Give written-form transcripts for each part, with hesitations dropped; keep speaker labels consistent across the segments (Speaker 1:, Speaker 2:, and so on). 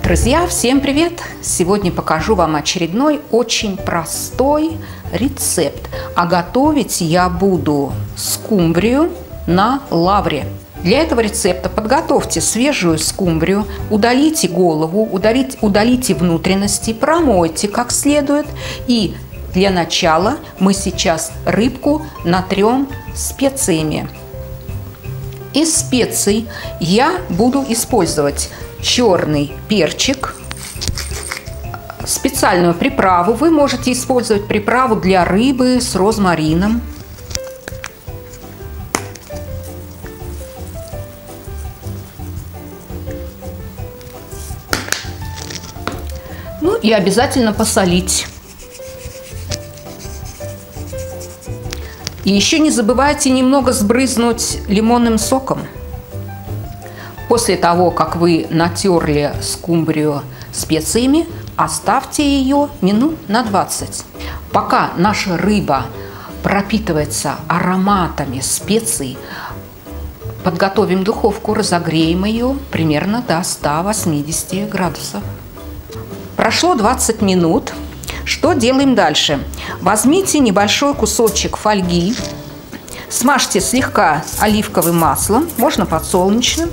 Speaker 1: Друзья, всем привет! Сегодня покажу вам очередной очень простой рецепт. А готовить я буду скумбрию на лавре. Для этого рецепта подготовьте свежую скумбрию, удалите голову, удалите внутренности, промойте как следует. И для начала мы сейчас рыбку натрем специями. Из специй я буду использовать черный перчик, специальную приправу. Вы можете использовать приправу для рыбы с розмарином. Ну и обязательно посолить. И еще не забывайте немного сбрызнуть лимонным соком. После того, как вы натерли скумбрию специями, оставьте ее минут на 20. Пока наша рыба пропитывается ароматами специй, подготовим духовку, разогреем ее примерно до 180 градусов. Прошло 20 минут. Что делаем дальше? Возьмите небольшой кусочек фольги, смажьте слегка оливковым маслом, можно подсолнечным.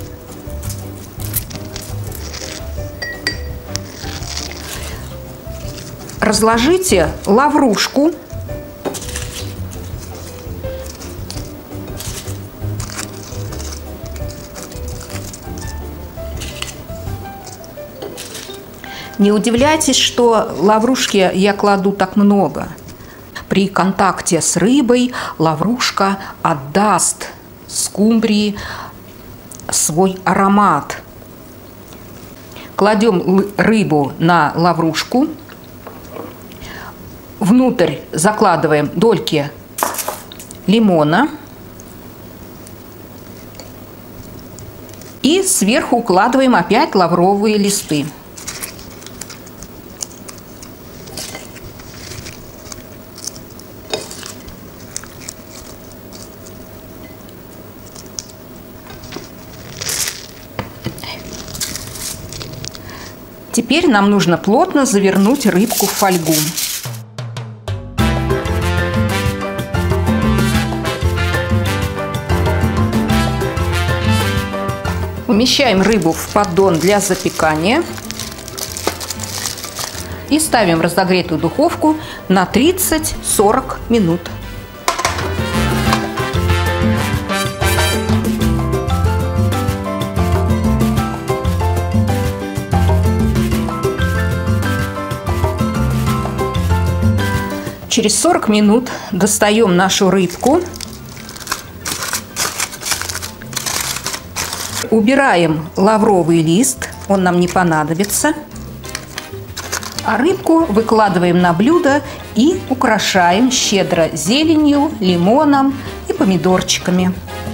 Speaker 1: Разложите лаврушку. Не удивляйтесь, что лаврушки я кладу так много. При контакте с рыбой лаврушка отдаст скумбрии свой аромат. Кладем рыбу на лаврушку. Внутрь закладываем дольки лимона. И сверху укладываем опять лавровые листы. Теперь нам нужно плотно завернуть рыбку в фольгу. Умещаем рыбу в поддон для запекания и ставим в разогретую духовку на 30-40 минут. Через 40 минут достаем нашу рыбку, убираем лавровый лист, он нам не понадобится, а рыбку выкладываем на блюдо и украшаем щедро зеленью, лимоном и помидорчиками.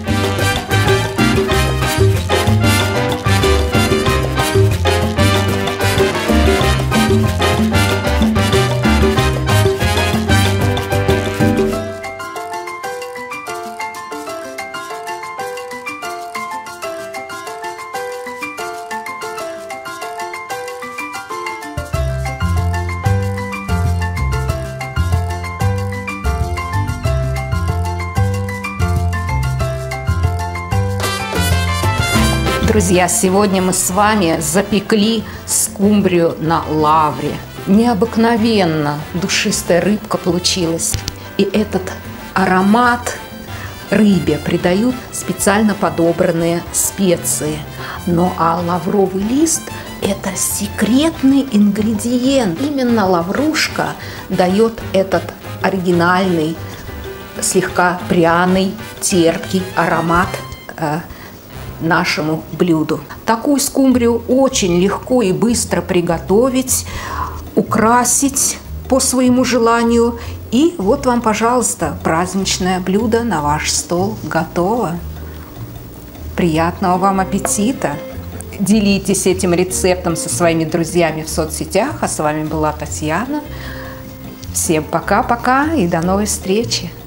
Speaker 1: Друзья, сегодня мы с вами запекли скумбрию на лавре. Необыкновенно душистая рыбка получилась. И этот аромат рыбе придают специально подобранные специи. Ну а лавровый лист – это секретный ингредиент. Именно лаврушка дает этот оригинальный, слегка пряный, терпкий аромат нашему блюду. Такую скумбрию очень легко и быстро приготовить, украсить по своему желанию. И вот вам, пожалуйста, праздничное блюдо на ваш стол готово. Приятного вам аппетита! Делитесь этим рецептом со своими друзьями в соцсетях. А с вами была Татьяна. Всем пока-пока и до новой встречи!